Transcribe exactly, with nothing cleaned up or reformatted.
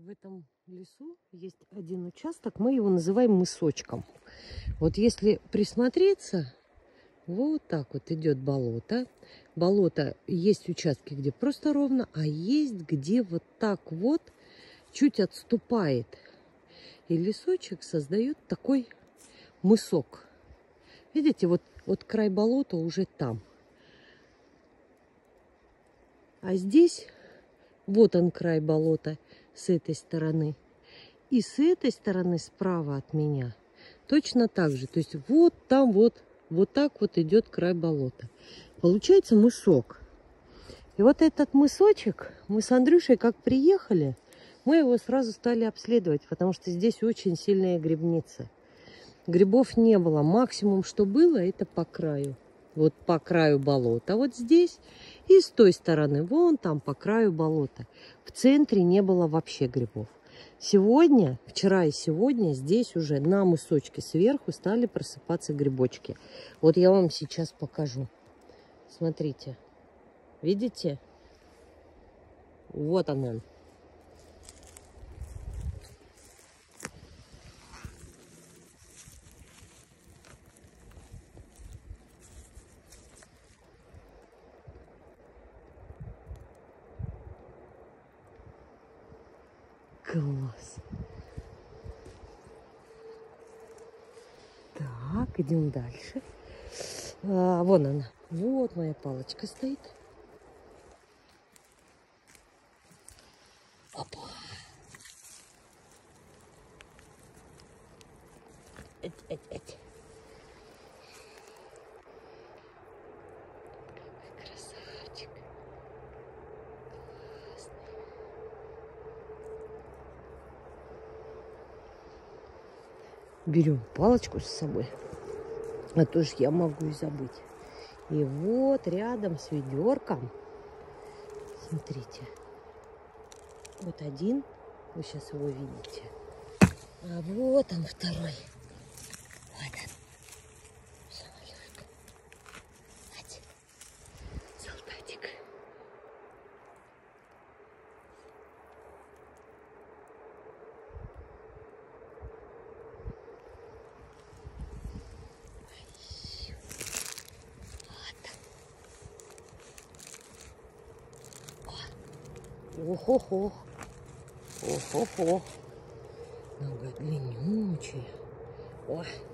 В этом лесу есть один участок, мы его называем мысочком. Вот если присмотреться, вот так вот идет болото. Болото, есть участки, где просто ровно, а есть, где вот так вот чуть отступает. И лесочек создает такой мысок. Видите, вот, вот край болота уже там. А здесь, вот он край болота с этой стороны. И с этой стороны, справа от меня, точно так же. То есть вот там вот, вот так вот идет край болота. Получается мысок. И вот этот мысочек, мы с Андрюшей как приехали, мы его сразу стали обследовать, потому что здесь очень сильная грибница. Грибов не было. Максимум, что было, это по краю. Вот по краю болота. Вот здесь и с той стороны, вон там по краю болота. В центре не было вообще грибов. Сегодня, вчера и сегодня здесь уже на мысочке сверху стали просыпаться грибочки. Вот я вам сейчас покажу. Смотрите. Видите? Вот он он. Класс. Так, идем дальше. А, вон она. Вот моя палочка стоит. Опа. Эть, эть, эть. Какой красавчик. Классный. Берем палочку с собой. А то ж я могу и забыть. И вот рядом с ведерком, смотрите, вот один, вы сейчас его видите, а вот он второй. Вот он. Все, Алёшка. Вот. Солдатик. Ох-ох-ох. Ох-ох-ох. Нога длиннючая. Ой.